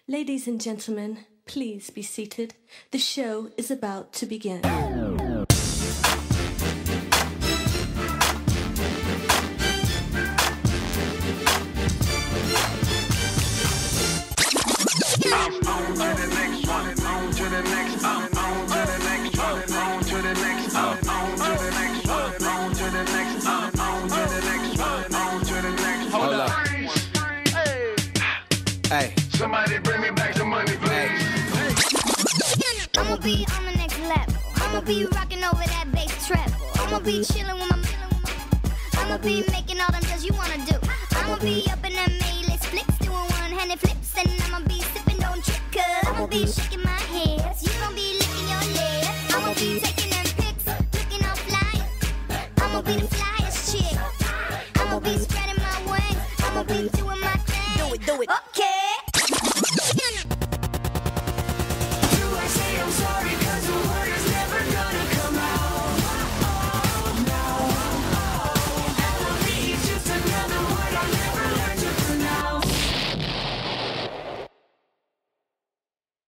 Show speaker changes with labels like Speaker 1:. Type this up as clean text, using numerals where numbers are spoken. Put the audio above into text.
Speaker 1: Ladies and gentlemen, please be seated. The show is about to begin.
Speaker 2: Hey. Somebody bring me back some money, please.
Speaker 3: I'ma be on the next level. I'ma be rocking over that bass treble. I'ma be chilling with my. I'ma be making all them does you wanna do. I'ma be up in them A-list flicks, doing one-handed flips, and I'ma be sipping, don't trip, cause I'ma be shaking my